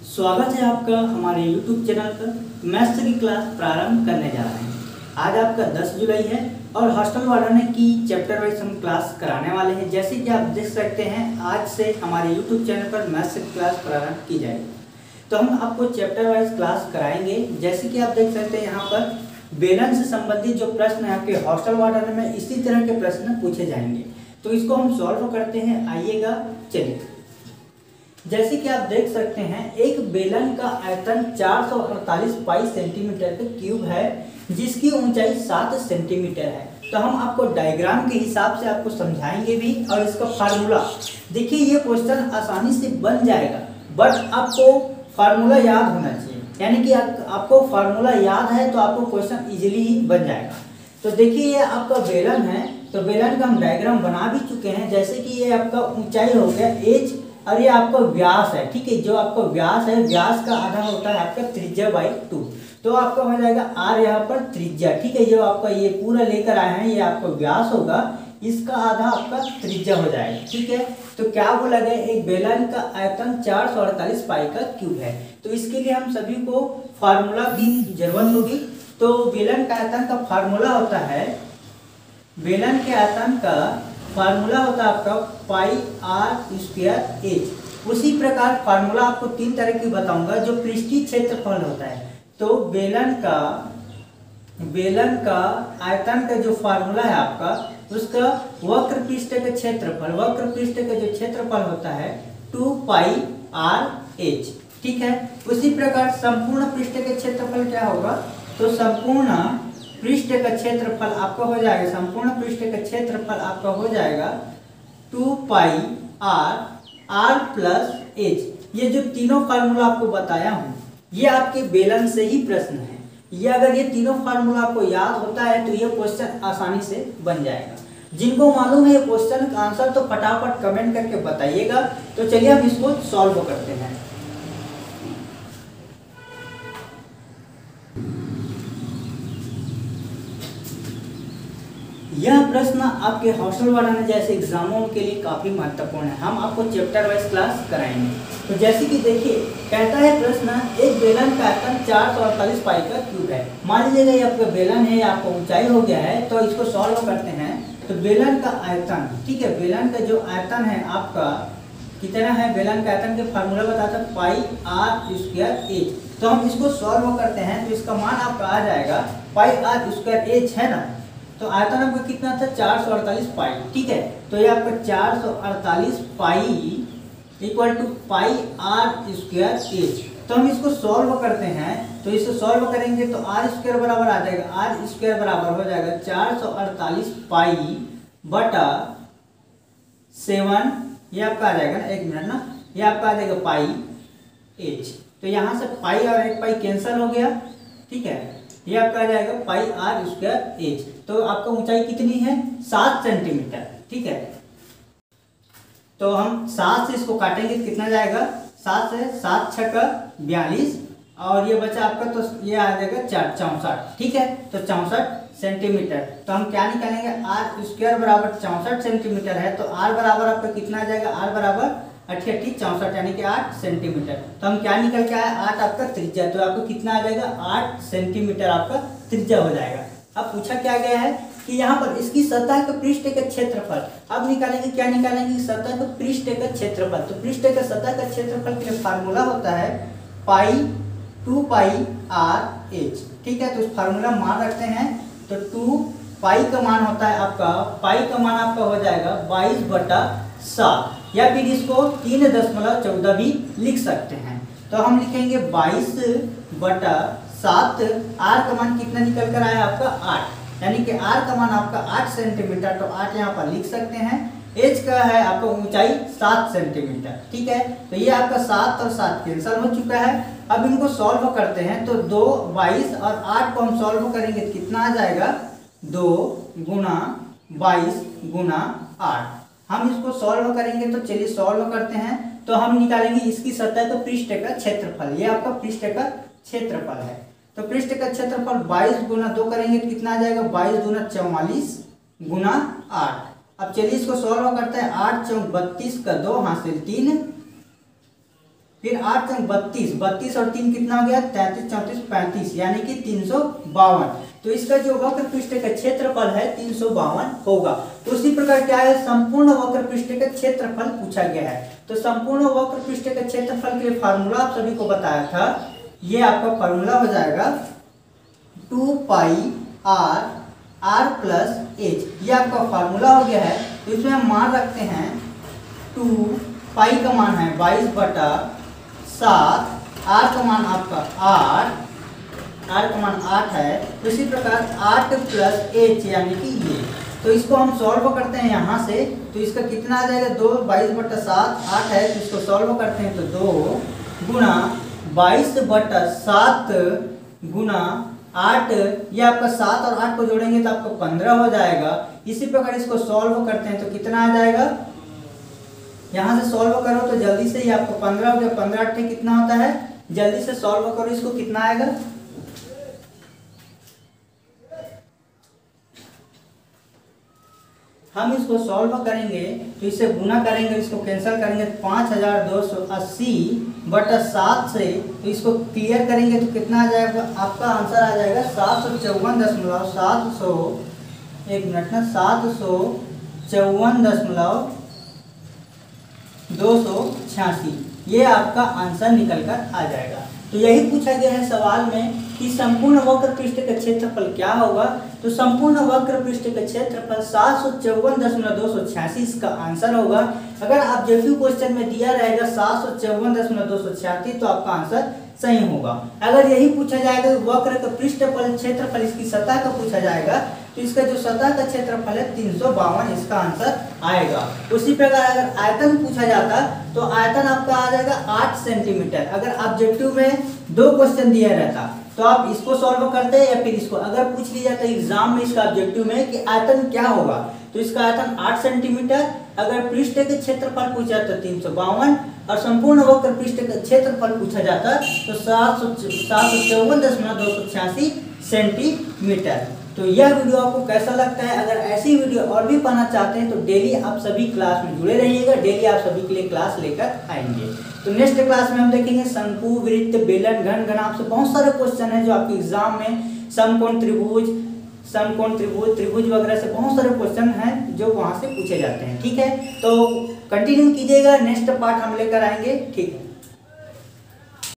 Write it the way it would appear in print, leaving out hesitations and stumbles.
स्वागत है आपका हमारे YouTube चैनल पर। मैथ्स की क्लास प्रारंभ करने जा रहे हैं। आज आपका 10 जुलाई है और हॉस्टल वार्डन की चैप्टर वाइज हम क्लास कराने वाले हैं। जैसे कि आप देख सकते हैं, आज से हमारे YouTube चैनल पर मैथ्स की क्लास प्रारंभ की जाएगी। तो हम आपको चैप्टर वाइज क्लास कराएंगे। जैसे कि आप देख सकते हैं, यहाँ पर बेलन से संबंधित जो प्रश्न है आपके हॉस्टल वार्डन में इसी तरह के प्रश्न पूछे जाएंगे। तो इसको हम सॉल्व करते हैं। आइएगा, चलिए। जैसे कि आप देख सकते हैं, एक बेलन का आयतन 448 पाई सेंटीमीटर का क्यूब है जिसकी ऊंचाई 7 सेंटीमीटर है। तो हम आपको डायग्राम के हिसाब से आपको समझाएंगे भी और इसका फार्मूला देखिए। ये क्वेश्चन आसानी से बन जाएगा, बट आपको फार्मूला याद होना चाहिए। यानी कि आपको फार्मूला याद है तो आपको क्वेश्चन इजीली ही बन जाएगा। तो देखिए, ये आपका बेलन है। तो बेलन का हम डायग्राम बना भी चुके हैं। जैसे कि ये आपका ऊंचाई हो गया h और ये आपका व्यास है। ठीक है, जो आपका व्यास है, व्यास का आधा होता है आपका त्रिज्या बाई 2। तो आपका हो जाएगा r यहाँ पर त्रिज्या। ठीक है, जो आपका ये पूरा लेकर आए हैं ये आपका व्यास होगा, इसका आधा आपका त्रिज्या हो जाएगा। ठीक है, तो क्या बोला गया, एक बेलन का आयतन 448 पाई का क्यूब है। तो इसके लिए हम सभी को फार्मूला की जरूरत होगी। तो बेलन का आयतन का फार्मूला होता है, बेलन के आयतन का फार्मूला होता है आपका पाई आर स्क्वायर एच। उसी प्रकार फार्मूला आपको 3 तरह की बताऊंगा जो पृष्ठीय क्षेत्रफल होता है। तो बेलन का आयतन का जो फार्मूला है आपका, उसका वक्र पृष्ठ का क्षेत्रफल, वक्र पृष्ठ का जो क्षेत्रफल होता है 2 पाई आर एच। ठीक है, उसी प्रकार संपूर्ण पृष्ठ का क्षेत्रफल क्या होगा, तो संपूर्ण पृष्ठ का क्षेत्रफल आपका हो जाएगा, संपूर्ण पृष्ठ का क्षेत्रफल आपका हो जाएगा 2 पाई आर प्लस एच। ये जो तीनों फार्मूला आपको बताया हूँ, ये आपके बेलन से ही प्रश्न है। ये अगर ये तीनों फार्मूला आपको याद होता है तो ये क्वेश्चन आसानी से बन जाएगा। जिनको मालूम है ये क्वेश्चन का आंसर तो फटाफट कमेंट करके बताइएगा। तो चलिए हम इसको सॉल्व करते हैं। यह प्रश्न आपके हॉस्टल वार्डन जैसे एग्जामों के लिए काफी महत्वपूर्ण है। हम आपको चैप्टर वाइज क्लास कराएंगे। तो जैसे कि देखिए, कहता है प्रश्न, एक बेलन का आयतन 448 पाई का क्यूब है। मान लीजिएगा ये आपका बेलन है, आपका ऊंचाई हो गया है। तो इसको सॉल्व करते हैं। तो बेलन का आयतन, ठीक है, बेलन का जो आयतन है आपका कितना है, बेलन का आयतन के फार्मूला बताता है पाई आर स्क्वायर एच। तो हम इसको सॉल्व करते हैं तो इसका मान आपका आ जाएगा पाई आर स्क्वायर एच है ना। तो आयतन आपका कितना था, 448 पाई। ठीक है, तो ये आपका 448 pi equal to pi r square h. तो हम इसको सॉल्व करते हैं। तो इसको सॉल्व करेंगे तो आर स्क्वायर बराबर आ जाएगा, आर स्क्वायर बराबर हो जाएगा 448 पाई बटा 7। ये आपका आ जाएगा ना, 1 मिनट ना, ये आपका आ जाएगा पाई एच। तो यहाँ से पाई और एक पाई कैंसिल हो गया। ठीक है, ये आपका आ जाएगा पाई आर स्क्वायर एच। तो आपका ऊंचाई कितनी है, 7 सेंटीमीटर। ठीक है, तो हम 7 से इसको काटेंगे तो कितना जाएगा, 7 से 7 6 का 42 और ये बचा आपका, तो ये आ जाएगा 64। ठीक है, तो 64 सेंटीमीटर। तो हम क्या निकालेंगे, आर स्क्वायर बराबर 64 सेंटीमीटर है। तो आर बराबर आपका कितना आ जाएगा, आर बराबर 88 64 यानी कि 8 सेंटीमीटर। तो हम क्या निकल के आया, 8 आपका त्रिज्या। तो आपको कितना आ जाएगा, 8 सेंटीमीटर आपका त्रिज्या हो जाएगा। अब पूछा क्या गया है कि यहाँ पर इसकी सतह के पृष्ठ का क्षेत्रफल। अब निकालेंगे, क्या निकालेंगे, सतह के पृष्ठ का क्षेत्रफल। तो पृष्ठ का सतह का क्षेत्रफल के लिए फार्मूला होता है पाई 2 पाई आर एच। ठीक है, तो इस फार्मूला मान रखते हैं। तो 2 पाई का मान होता है आपका, पाई का मान आपका हो जाएगा 22/7 या फिर इसको 3.14 भी लिख सकते हैं। तो हम लिखेंगे 22/7। आर का मान कितना निकल कर आया आपका, 8, यानी कि आर का मान आपका 8 सेंटीमीटर। तो 8 यहाँ पर लिख सकते हैं। एच का है आपका ऊंचाई 7 सेंटीमीटर। ठीक है, तो ये आपका 7 और 7 कैंसिल हो चुका है। अब इनको सॉल्व करते हैं। तो 2 22 और 8 को हम सॉल्व करेंगे तो कितना आ जाएगा, 2 गुना 22 गुना 8। हम इसको सॉल्व करेंगे तो चलिए सॉल्व करते हैं। तो हम निकालेंगे इसकी सतह का पृष्ठ का क्षेत्रफल। ये आपका पृष्ठ का क्षेत्रफल है। तो पृष्ठ का क्षेत्रफल 22 गुना 2 करेंगे तो कितना आ जाएगा, 22 गुना 44 गुना 8। अब चलिए इसको सॉल्व करते हैं। 8 चौक 32 का 2 हासिल 3 फिर 8 संग 32, 32 और 3 कितना हो गया 33, 34, 35 यानी कि 352। तो इसका जो वक्र पृष्ठ का क्षेत्रफल है 352 होगा। तो उसी प्रकार क्या है, संपूर्ण वक्र पृष्ठ का क्षेत्रफल पूछा गया है। तो संपूर्ण वक्र पृष्ठ का क्षेत्रफल के लिए फार्मूला आप सभी को बताया था, ये आपका फार्मूला हो जाएगा 2 पाई r प्लस h, ये आपका फार्मूला हो गया है। तो इसमें हम मान रखते हैं 2 पाई का मान है 22/7, r का मान आपका 8, r का मान 8 है। तो इसी प्रकार 8 प्लस h यानी कि ये, तो इसको हम सॉल्व करते हैं यहाँ से। तो इसका कितना आ जाएगा 2, 22/7 8 है, तो इसको सॉल्व करते हैं तो 2 गुणा 22/7 गुणा 8, ये आपका 7 और 8 को जोड़ेंगे तो आपका 15 हो जाएगा। इसी प्रकार इसको सॉल्व करते हैं तो कितना आ जाएगा, यहाँ से सॉल्व करो तो जल्दी से ही आपको 15 हो गया, 15 8 कितना होता है, जल्दी से सॉल्व करो इसको, कितना आएगा, हम इसको सॉल्व करेंगे तो इसे गुना करेंगे, इसको कैंसिल करेंगे 5280/7 से, तो इसको क्लियर करेंगे तो कितना आ जाएगा, आपका आंसर आ जाएगा 754.286, ये आपका आंसर निकल कर आ जाएगा। तो यही पूछा गया है सवाल में कि संपूर्ण वक्र पृष्ठ का क्षेत्रफल क्या होगा। तो संपूर्ण वक्र पृष्ठ का क्षेत्रफल 754.286 इसका आंसर होगा। अगर ऑब्जेक्टिव क्वेश्चन में दिया रहेगा 754.286 तो आपका आंसर सही होगा। अगर यही पूछा जाएगा वक्र का पृष्ठफल क्षेत्रफल इसकी सतह का पूछा जाएगा तो इसका जो सतह का क्षेत्रफल है 352 इसका आंसर आएगा। उसी प्रकार अगर आयतन पूछा जाता तो आयतन आपका आ जाएगा 8 सेंटीमीटर। अगर ऑब्जेक्टिव में 2 क्वेश्चन दिया रहता तो आप इसको सॉल्व करते या फिर इसको, अगर पूछ लिया जाता एग्जाम में इसका ऑब्जेक्टिव में कि आयतन क्या होगा तो इसका आयतन 8 सेंटीमीटर, अगर पृष्ठ के क्षेत्रफल पूछा जाता 352 और संपूर्ण वक्र पृष्ठ का क्षेत्रफल पूछा जाता तो 754.286 सेंटीमीटर। तो यह वीडियो आपको कैसा लगता है, अगर ऐसी वीडियो और भी पाना चाहते हैं तो डेली आप सभी क्लास में जुड़े रहिएगा, डेली आप सभी के लिए क्लास लेकर आएंगे। तो नेक्स्ट क्लास में हम देखेंगे शंकु, वृत्त, बेलन, घन, घनाभ से बहुत सारे क्वेश्चन हैं जो आपके एग्जाम में समकोण त्रिभुज, त्रिभुज वगैरह से बहुत सारे क्वेश्चन हैं जो वहां से पूछे जाते हैं। ठीक है, तो कंटिन्यू कीजिएगा, नेक्स्ट पार्ट हम लेकर आएंगे। ठीक है।